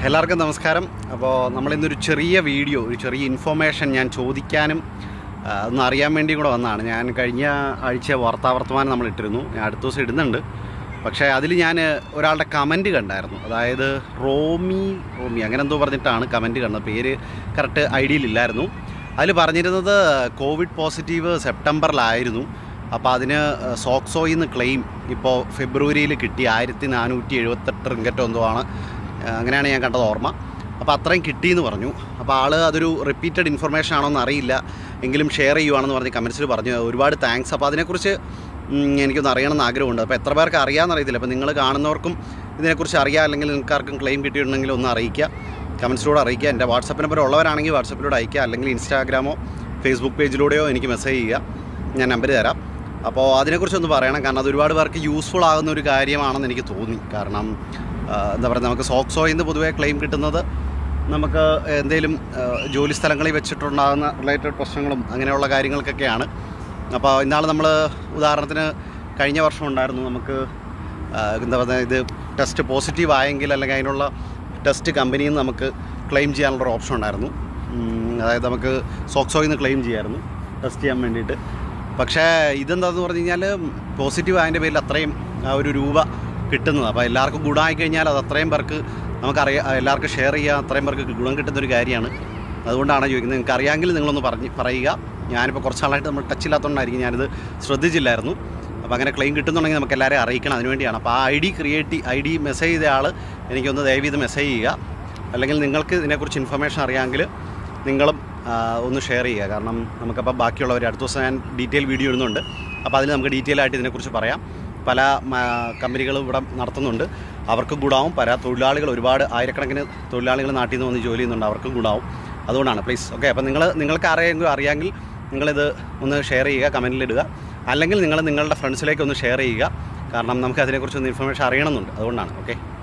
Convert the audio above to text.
എല്ലാവർക്കും നമസ്കാരം. അപ്പോൾ നമ്മളിന്നൊരു ചെറിയ വീഡിയോ, ഒരു ചെറിയ ഇൻഫോർമേഷൻ ഞാൻ ചോദിക്കാനും ഒന്ന് അറിയാൻ വേണ്ടിയും കൂടെ വന്നതാണ്. ഞാൻ കഴിഞ്ഞ ആഴ്ച വാർത്താവർത്തമാനം നമ്മൾ ഇട്ടിരുന്നു, ഞാൻ അടുത്ത ദിവസം ഇടുന്നുണ്ട്. പക്ഷേ അതിൽ ഞാൻ ഒരാളുടെ കമൻറ്റ് കണ്ടായിരുന്നു. അതായത് റോമി അങ്ങനെ എന്തോ പറഞ്ഞിട്ടാണ് കമൻറ്റ് കണ്ടത്, പേര് കറക്റ്റ് ഐഡിയയിലില്ലായിരുന്നു. അതിൽ പറഞ്ഞിരുന്നത് കോവിഡ് പോസിറ്റീവ് സെപ്റ്റംബറിലായിരുന്നു. അപ്പോൾ അതിന് സോക്സോയിൽ നിന്ന് ക്ലെയിം ഇപ്പോൾ ഫെബ്രുവരിയിൽ കിട്ടി 1478 റിങ്കറ്റോ എന്തോ ആണ്, അങ്ങനെയാണ് ഞാൻ കണ്ടത് ഓർമ്മ. അപ്പോൾ അത്രയും കിട്ടിയെന്ന് പറഞ്ഞു. അപ്പോൾ ആൾ അതൊരു റിപ്പീറ്റഡ് ഇൻഫർമേഷൻ ആണോ എന്ന് അറിയില്ല, എങ്കിലും ഷെയർ ചെയ്യുവാണെന്ന് പറഞ്ഞ് കമൻസിൽ പറഞ്ഞു. ഒരുപാട് താങ്ക്സ്. അപ്പോൾ അതിനെക്കുറിച്ച് എനിക്കൊന്ന് അറിയണമെന്ന് ആഗ്രഹമുണ്ട്. അപ്പോൾ എത്ര പേർക്ക് അറിയാമെന്ന് അറിയത്തില്ല. അപ്പോൾ നിങ്ങൾ കാണുന്നവർക്കും ഇതിനെക്കുറിച്ച് അറിയാം, അല്ലെങ്കിൽ നിങ്ങൾക്ക് ആർക്കും ക്ലെയിം കിട്ടിയിട്ടുണ്ടെങ്കിൽ ഒന്ന് അറിയിക്കുക, കമൻസിലൂടെ അറിയിക്കുക. എൻ്റെ വാട്സപ്പ് നമ്പർ ഉള്ളവരാണെങ്കിൽ വാട്സപ്പിലൂടെ അയക്കുക, അല്ലെങ്കിൽ ഇൻസ്റ്റാഗ്രാമോ ഫേസ്ബുക്ക് പേജിലൂടെയോ എനിക്ക് മെസ്സേജ് ചെയ്യുക, ഞാൻ നമ്പർ തരാം. അപ്പോൾ അതിനെക്കുറിച്ചൊന്ന് പറയണം, കാരണം അത് ഒരുപാട് പേർക്ക് യൂസ്ഫുൾ ആകുന്ന ഒരു കാര്യമാണെന്ന് എനിക്ക് തോന്നി. കാരണം എന്താ പറയുക, നമുക്ക് സോക്സോയിൽ നിന്ന് പൊതുവേ ക്ലെയിം കിട്ടുന്നത് നമുക്ക് എന്തെങ്കിലും ജോലി സ്ഥലങ്ങളിൽ വെച്ചിട്ടുണ്ടാകുന്ന റിലേറ്റഡ് പ്രശ്നങ്ങളും അങ്ങനെയുള്ള കാര്യങ്ങൾക്കൊക്കെയാണ്. അപ്പോൾ ഇന്നാൾ നമ്മൾ ഉദാഹരണത്തിന് കഴിഞ്ഞ വർഷം ഉണ്ടായിരുന്നു, നമുക്ക് എന്താ പറയുക, ഇത് ടെസ്റ്റ് പോസിറ്റീവ് ആയെങ്കിൽ അല്ലെങ്കിൽ അതിനുള്ള ടെസ്റ്റ് കമ്പനിയിൽ നിന്ന് നമുക്ക് ക്ലെയിം ചെയ്യാനുള്ളൊരു ഓപ്ഷൻ ഉണ്ടായിരുന്നു. അതായത് നമുക്ക് സോക്സോയിൽ നിന്ന് ക്ലെയിം ചെയ്യാമായിരുന്നു ടെസ്റ്റ് ചെയ്യാൻ വേണ്ടിയിട്ട്. പക്ഷേ ഇതെന്താണെന്ന് പറഞ്ഞു കഴിഞ്ഞാൽ പോസിറ്റീവ് ആയതിൻ്റെ പേരിൽ അത്രയും ഒരു രൂപ കിട്ടുന്നത്. അപ്പോൾ എല്ലാവർക്കും ഗുണമായി കഴിഞ്ഞാൽ അത് അത്രയും പേർക്ക് നമുക്കറിയാം, എല്ലാവർക്കും ഷെയർ ചെയ്യുക, അത്രയും പേർക്ക് ഗുണം കിട്ടുന്നൊരു കാര്യമാണ്. അതുകൊണ്ടാണ് ചോദിക്കുന്നത്. നിങ്ങൾക്ക് അറിയാമെങ്കിൽ നിങ്ങളൊന്ന് പറയുക. ഞാനിപ്പോൾ കുറച്ച് നാളായിട്ട് നമ്മൾ ടച്ചില്ലാത്തതുകൊണ്ടായിരിക്കും ഞാനിത് ശ്രദ്ധിച്ചില്ലായിരുന്നു. അപ്പോൾ അങ്ങനെ ക്ലെയിം കിട്ടുന്നുണ്ടെങ്കിൽ നമുക്ക് എല്ലാവരെയും അറിയിക്കണം, അതിനുവേണ്ടിയാണ്. അപ്പോൾ ആ ഐ ഡി മെസ്സേജ് ചെയ്ത ആൾ എനിക്കൊന്ന് ദയവ് ഇത് മെസ്സേജ് ചെയ്യുക. അല്ലെങ്കിൽ നിങ്ങൾക്ക് ഇതിനെക്കുറിച്ച് ഇൻഫർമേഷൻ അറിയാമെങ്കിൽ നിങ്ങളും ഒന്ന് ഷെയർ ചെയ്യുക. കാരണം നമുക്കപ്പോൾ ബാക്കിയുള്ളവർ അടുത്ത ദിവസം ഞാൻ ഡീറ്റെയിൽ വീഡിയോ ഇടുന്നുണ്ട്. അപ്പോൾ അതിൽ നമുക്ക് ഡീറ്റെയിൽ ആയിട്ട് ഇതിനെക്കുറിച്ച് പറയാം. പല കമ്പനികളും ഇവിടെ നടത്തുന്നുണ്ട്, അവർക്കും ഗുണാവും. തൊഴിലാളികൾ, ഒരുപാട് ആയിരക്കണക്കിന് തൊഴിലാളികൾ നാട്ടിൽ നിന്ന് വന്ന് ജോലി ചെയ്യുന്നുണ്ട്, അവർക്കും ഗുണാവും. അതുകൊണ്ടാണ് പ്ലീസ്. ഓക്കെ, അപ്പോൾ നിങ്ങൾക്ക് ആരെങ്കിലും അറിയാമെങ്കിൽ നിങ്ങളിത് ഒന്ന് ഷെയർ ചെയ്യുക, കമൻറ്റിലിടുക. അല്ലെങ്കിൽ നിങ്ങൾ നിങ്ങളുടെ ഫ്രണ്ട്സിലേക്ക് ഒന്ന് ഷെയർ ചെയ്യുക. കാരണം നമുക്ക് അതിനെക്കുറിച്ചൊന്ന് ഇൻഫർമേഷൻ അറിയണമെന്നുണ്ട്, അതുകൊണ്ടാണ്. ഓക്കെ.